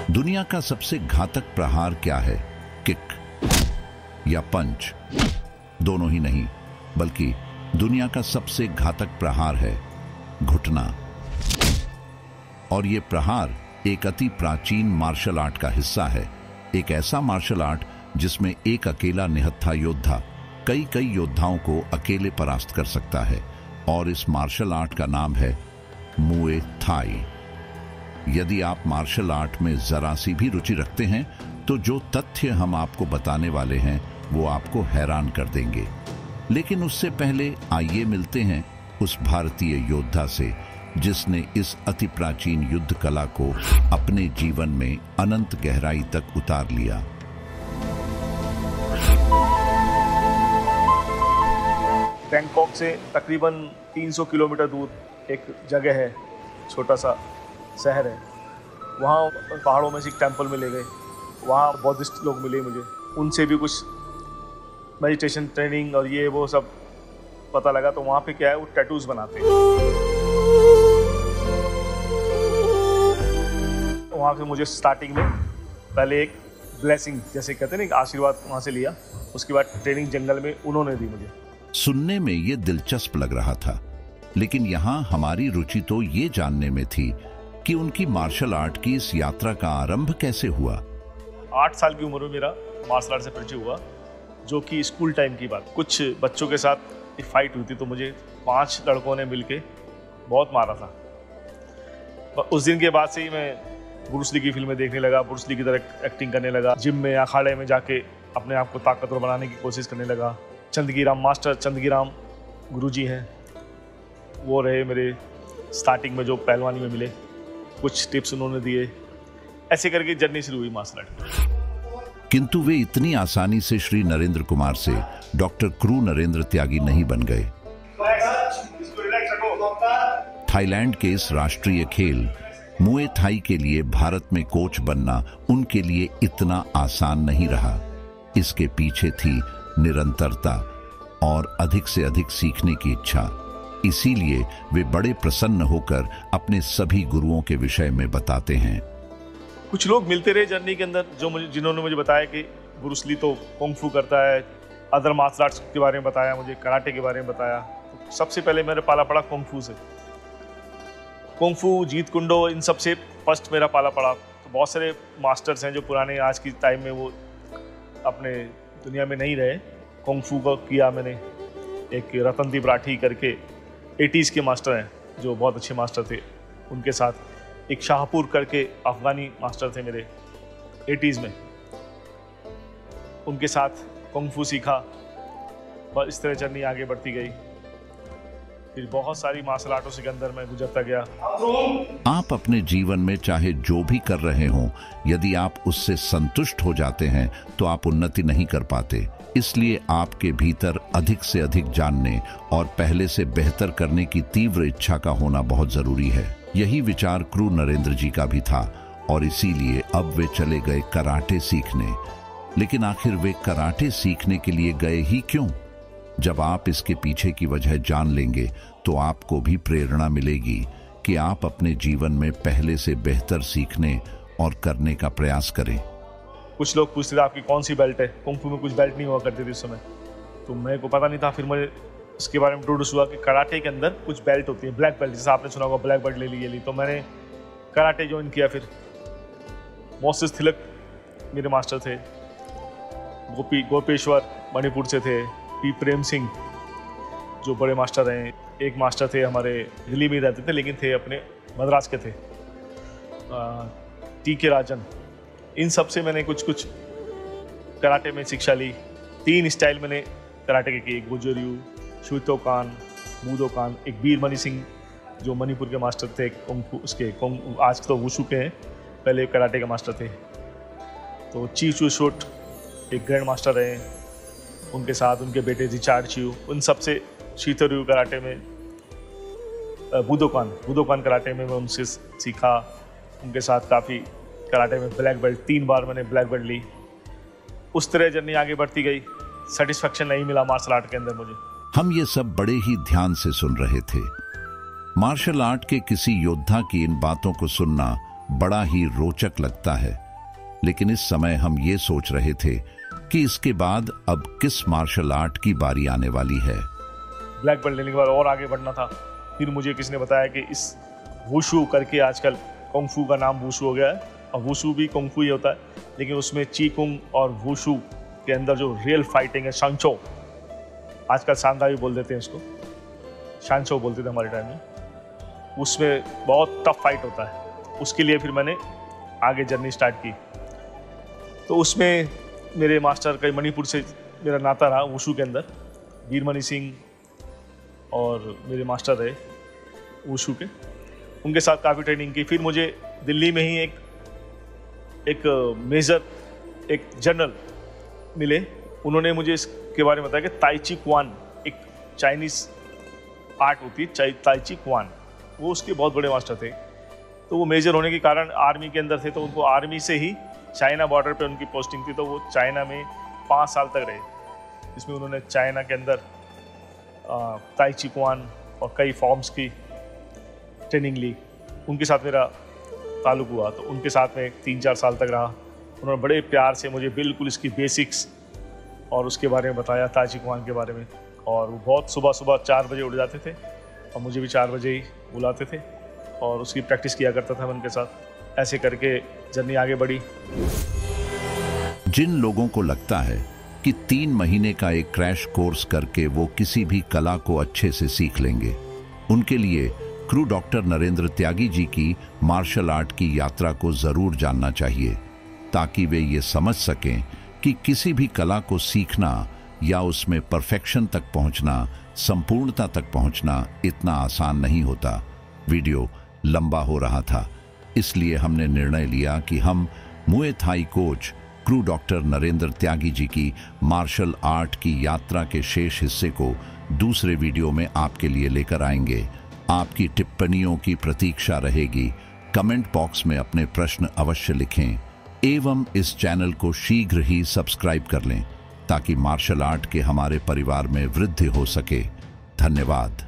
दुनिया का सबसे घातक प्रहार क्या है? किक या पंच? दोनों ही नहीं, बल्कि दुनिया का सबसे घातक प्रहार है घुटना। और ये प्रहार एक अति प्राचीन मार्शल आर्ट का हिस्सा है। एक ऐसा मार्शल आर्ट जिसमें एक अकेला निहत्था योद्धा कई योद्धाओं को अकेले परास्त कर सकता है। और इस मार्शल आर्ट का नाम है मुए थाई। यदि आप मार्शल आर्ट में जरा सी भी रुचि रखते हैं तो जो तथ्य हम आपको बताने वाले हैं वो आपको हैरान कर देंगे। लेकिन उससे पहले आइए मिलते हैं उस भारतीय योद्धा से जिसने इस अति प्राचीन युद्ध कला को अपने जीवन में अनंत गहराई तक उतार लिया। बैंकॉक से तकरीबन 300 किलोमीटर दूर एक जगह है, छोटा सा शहर है। वहाँ पहाड़ों में से एक टेम्पल में ले गए। वहाँ बौद्धिस्ट लोग मिले मुझे, उनसे भी कुछ मेडिटेशन ट्रेनिंग और ये वो सब पता लगा। तो वहाँ पे क्या है, वो टैटूज बनाते हैं। वहाँ से मुझे स्टार्टिंग में पहले एक ब्लेसिंग जैसे कहते हैं ना, एक आशीर्वाद वहाँ से लिया। उसके बाद ट्रेनिंग जंगल में उन्होंने दी मुझे। सुनने में ये दिलचस्प लग रहा था, लेकिन यहाँ हमारी रुचि तो ये जानने में थी कि उनकी मार्शल आर्ट की इस यात्रा का आरंभ कैसे हुआ। 8 साल की उम्र में मेरा मार्शल आर्ट से परिचय हुआ, जो कि स्कूल टाइम की बात। कुछ बच्चों के साथ एक फाइट हुई थी, तो मुझे 5 लड़कों ने मिलके बहुत मारा था। उस दिन के बाद से ही मैं ब्रूस ली की फिल्में देखने लगा, ब्रूस ली की तरह एक्टिंग करने लगा। जिम में, अखाड़े में जाके अपने आप को ताकतवर बनाने की कोशिश करने लगा। चंदगीराम मास्टर, चंदगीराम गुरुजी हैं, वो रहे मेरे स्टार्टिंग में जो पहलवानी में मिले। कुछ टिप्स उन्होंने दिए। ऐसे करके जर्नी शुरू हुई मार्शल आर्ट। किंतु वे इतनी आसानी से श्री नरेंद्र कुमार से डॉक्टर क्रू नरेंद्र त्यागी नहीं बन गए। थाईलैंड के इस राष्ट्रीय खेल मुए थाई के लिए भारत में कोच बनना उनके लिए इतना आसान नहीं रहा। इसके पीछे थी निरंतरता और अधिक से अधिक सीखने की इच्छा। इसीलिए वे बड़े प्रसन्न होकर अपने सभी गुरुओं के विषय में बताते हैं। कुछ लोग मिलते रहे जर्नी के अंदर, जिन्होंने मुझे बताया कि ब्रूस ली तो कुंग फू करता है, अदर मार्शल आर्ट्स के बारे में बताया, मुझे कराटे के बारे में बताया। तो सबसे पहले मेरा पाला पड़ा कुंग फू से। कुंग फू, जीत कुंडो, इन सब से फर्स्ट मेरा पाला पड़ा। तो बहुत सारे मास्टर्स हैं जो पुराने आज की टाइम में वो अपने दुनिया में नहीं रहे। कुंग फू को किया मैंने। एक रतनदीप राठी करके 80s के मास्टर हैं जो बहुत अच्छे मास्टर थे, उनके साथ। एक शाहपुर करके अफगानी मास्टर थे मेरे 80s में, उनके साथ कुंग फू सीखा। और इस तरह जर्नी आगे बढ़ती गई। फिर बहुत सारी मार्शल आर्टों के अंदर मैं गुजरता गया। आप अपने जीवन में चाहे जो भी कर रहे हों, यदि आप उससे संतुष्ट हो जाते हैं तो आप उन्नति नहीं कर पाते। इसलिए आपके भीतर अधिक से अधिक जानने और पहले से बेहतर करने की तीव्र इच्छा का होना बहुत जरूरी है। यही विचार क्रू नरेंद्र जी का भी था और इसीलिए अब वे चले गए कराटे सीखने। लेकिन आखिर वे कराटे सीखने के लिए गए ही क्यों? जब आप इसके पीछे की वजह जान लेंगे तो आपको भी प्रेरणा मिलेगी कि आप अपने जीवन में पहले से बेहतर सीखने और करने का प्रयास करें। कुछ लोग पूछते थे आपकी कौन सी बेल्ट है। कुंग फू में कुछ बेल्ट नहीं हुआ करती थी उस समय, तो मेरे को पता नहीं था। फिर मुझे इसके बारे में इंट्रोड्यूस हुआ कि कराटे के अंदर कुछ बेल्ट होती है, ब्लैक बेल्ट, जैसे आपने सुना होगा ब्लैक बेल्ट ले ली। तो मैंने कराटे ज्वाइन किया। फिर मोसेस थिलक मेरे मास्टर थे। गोपेश्वर मणिपुर से थे। पी प्रेम सिंह जो बड़े मास्टर हैं। एक मास्टर थे हमारे दिल्ली में रहते थे लेकिन थे अपने मद्रास के थे, टी.के. राजन। इन सब से मैंने कुछ कराटे में शिक्षा ली। 3 स्टाइल मैंने कराटे के किए, एक गोजोर्यू, शुतोकान, बूदोकान। एक वीर मणि सिंह जो मणिपुर के मास्टर थे, आज तो वुशु के हैं, पहले कराटे के मास्टर थे। तो ची चू शोट एक ग्रैंड मास्टर रहे, उनके साथ उनके बेटे रिचार्ड चियू। उन सब से शीतोरयू कराटे में, बूदोकान कराटे में मैं उनसे सीखा। उनके साथ काफ़ी कराटे में ब्लैक बेल्ट, 3 बार मैंने ब्लैक बेल्ट ली। उस तरह जर्नी आगे बढ़ती गई। सेटिस्फैक्शन नहीं मिला मार्शल आर्ट के अंदर मुझे। हम ये सब बड़े ही ध्यान से सुन रहे थे। मार्शल आर्ट के किसी योद्धा की इन बातों को सुनना बड़ा ही रोचक लगता है। लेकिन इस समय हम ये सोच रहे थे कि इसके बाद अब किस मार्शल आर्ट की बारी आने वाली है। ब्लैक बेल्ट लेने के बाद और आगे बढ़ना था। फिर मुझे किसी ने बताया कि इस वुशु करके आजकल कुंग-फू का नाम वुशु हो गया है, और वुशु भी कुंग-फू ही होता है, लेकिन उसमें ची कुंग और वुशु के अंदर जो रियल फाइटिंग है, शांचो, आजकल सांगा भी बोल देते हैं उसको, शांचो बोलते थे हमारे टाइम में, उसमें बहुत टफ फाइट होता है। उसके लिए फिर मैंने आगे जर्नी स्टार्ट की। तो उसमें मेरे मास्टर कई मणिपुर से मेरा नाता रहा वुशु के अंदर, वीरमणि सिंह और मेरे मास्टर रहे वुशु के, उनके साथ काफ़ी ट्रेनिंग की। फिर मुझे दिल्ली में ही एक मेजर, एक जनरल मिले, उन्होंने मुझे इसके बारे में बताया कि ताई ची क्वान एक चाइनीज़ आर्ट होती है, ताई ची क्वान, वो उसके बहुत बड़े मास्टर थे। तो वो मेजर होने के कारण आर्मी के अंदर थे, तो उनको आर्मी से ही चाइना बॉर्डर पे उनकी पोस्टिंग थी, तो वो चाइना में 5 साल तक रहे, जिसमें उन्होंने चाइना के अंदर ताई ची क्वान और कई फॉर्म्स की ट्रेनिंग ली। उनके साथ मेरा ताल्लुक हुआ, तो उनके साथ में 3-4 साल तक रहा। उन्होंने बड़े प्यार से मुझे बिल्कुल इसकी बेसिक्स और उसके बारे में बताया, ताई ची क्वान के बारे में। और वो बहुत सुबह 4 बजे उठ जाते थे और मुझे भी 4 बजे ही बुलाते थे और उसकी प्रैक्टिस किया करता था मैं उनके साथ। ऐसे करके जर्नी आगे बढ़ी। जिन लोगों को लगता है कि 3 महीने का एक क्रैश कोर्स करके वो किसी भी कला को अच्छे से सीख लेंगे, उनके लिए क्रू डॉक्टर नरेंद्र त्यागी जी की मार्शल आर्ट की यात्रा को जरूर जानना चाहिए, ताकि वे ये समझ सकें कि किसी भी कला को सीखना या उसमें परफेक्शन तक पहुंचना, संपूर्णता तक पहुंचना इतना आसान नहीं होता। वीडियो लंबा हो रहा था, इसलिए हमने निर्णय लिया कि हम Muay Thai coach crew doctor Narendra Tyagi ji की मार्शल आर्ट की यात्रा के शेष हिस्से को दूसरे वीडियो में आपके लिए लेकर आएंगे। आपकी टिप्पणियों की प्रतीक्षा रहेगी। कमेंट बॉक्स में अपने प्रश्न अवश्य लिखें एवं इस चैनल को शीघ्र ही सब्सक्राइब कर लें, ताकि मार्शल आर्ट के हमारे परिवार में वृद्धि हो सके। धन्यवाद।